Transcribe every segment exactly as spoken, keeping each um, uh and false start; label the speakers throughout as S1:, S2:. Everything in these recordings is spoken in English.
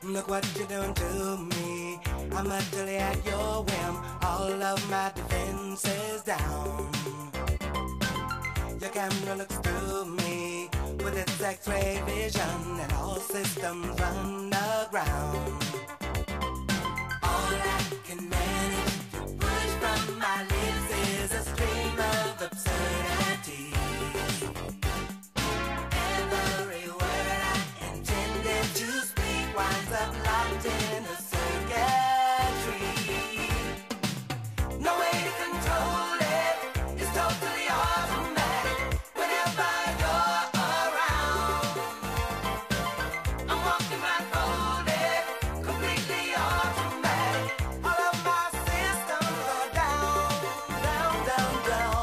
S1: Look what you're doing to me. I'm utterly at your whim. All of my defenses down. Your camera looks through me with its X-ray vision, and all systems run aground. All I can manage to push from my lips is a stream of absurdities. Every word I intended to speak winds up locked in a circuitry. No way to control it, it's totally automatic. Whenever you're around, I'm walking blindfolded, completely automatic. All of my systems are down, down, down, down.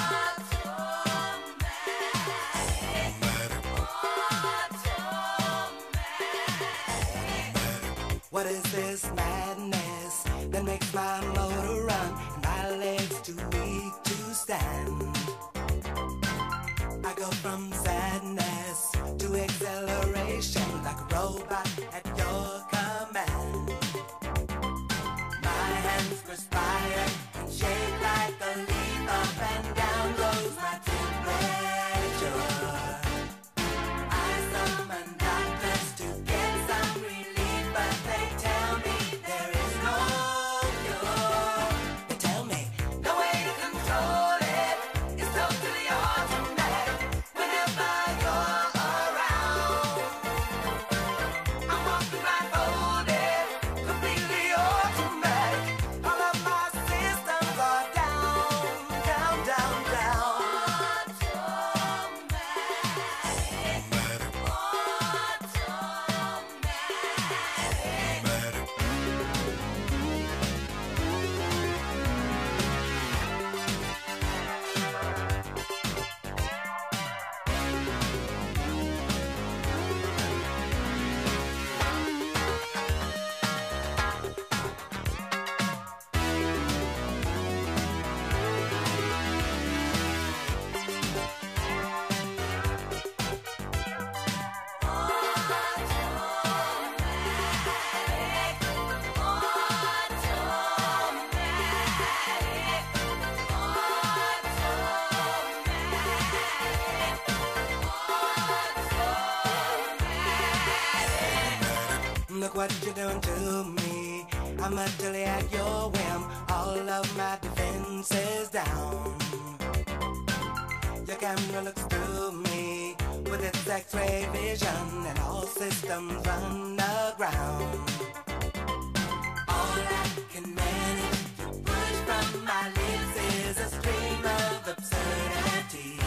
S1: What is this madness that makes my motor run and my legs too weak to stand? I go from sadness to acceleration like a robot at your command. My hands perspire and shake like a leaf. Up and down goes my temperature. I summon doctors to get some relief, but they tell me there is no cure. They tell me no way to control it, it's totally automatic. Whenever you're around, I'm walking blindfolded, completely automatic. All of my systems are down, down, down, down. Look what you're doing to me. I'm utterly at your whim. All of my defenses down. Your camera looks through me with its X-ray vision, and all systems run aground. All I can manage to push from my lips is a stream of absurdity.